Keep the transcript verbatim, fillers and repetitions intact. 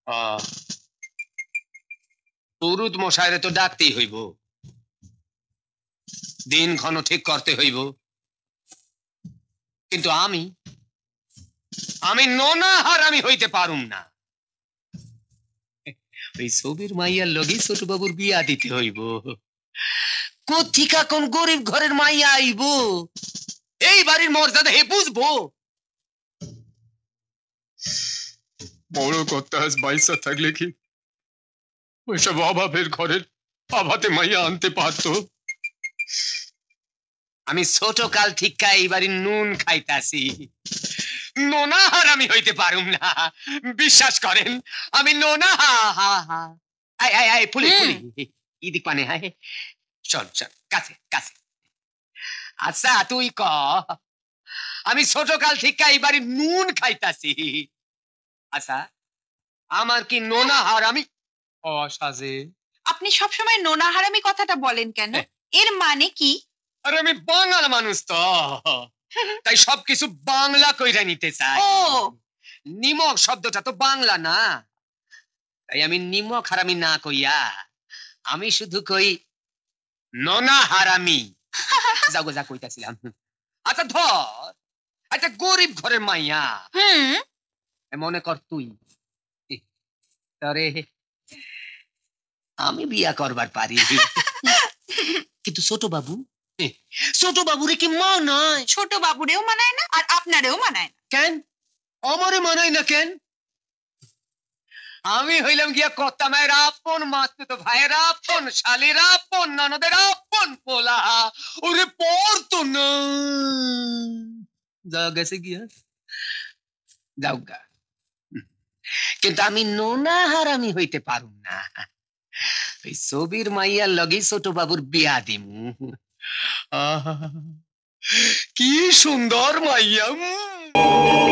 পুরুত মশাইরে তো ডাকতেই হইব, দিন ক্ষণ ঠিক করতে হইব। কিন্তু আমি আমি নোনা হারামি হইতে পারুম না। ওই ছবির মাইয়ার লগি ছোট বাবুর বিয়া দিতে হইব। কোথিকা কোন গরিব ঘরের মাইয়া আইব, এই বাড়ির মর্যাদা হে বুঝবো? বড় কথা বাইসা থাকলে কি ওইসব অভাবের ঘরের অভাতে মাইয়া আনতে পারতো? আমি ছোট কাল ঠিকা এই বাড়ির নুন খাইতাছি, নোনা হারামি হইতে পারুম না। বিশ্বাস করেন আমি নোনা। হা হা হা আই আই আই ফুলি ফুলি ইদিক পানে হাই চল চল কাছে কাছে। আচ্ছা তুই ক, আমি ছোট কাল ঠিকা এই বাড়ির নুন খাইতাছি, আচ্ছা আমার কি নোনা হারামি অসাজে? আপনি সবসময় নোনা হারামি কথাটা বলেন কেন? এর মানে কি? আরে আমি বাঙাল মানুষ তো, তাই সবকিছু বাংলা কইরা নিতে চাই। ও নিমক শব্দটা তো বাংলা না, তাই আমি নিমক হারামি না কইয়া আমি শুধু কই নোনা হারামি। যাও গো যা কইতাছিলাম। আচ্ছা ধর একটা গরিব ঘরের মাইয়া, হুম মনে কর তুই, তরে আমি বিয়া করবার পারি, কিন্তু ছোট বাবু ছোট বাবুরে কি মানায়? ছোট বাবুরেও মানায় না আর আপনারেও মানায় না। কেন আমারে মানায় না কেন? আমি হইলাম গিয়া কর্তা মায়ের আপন, মাতুতো ভাইয়ের আপন, শালীর আপন, ননদের আপন পোলা। ওরে পড়তো না, যা গেছে গিয়া যাও গা। কিন্তু আমি নোনা হারামি হইতে পারুম না। ওই ছবির মাইয়ার লগি ছোট বাবুর বিয়া দিমু। কি সুন্দর মাইয়া।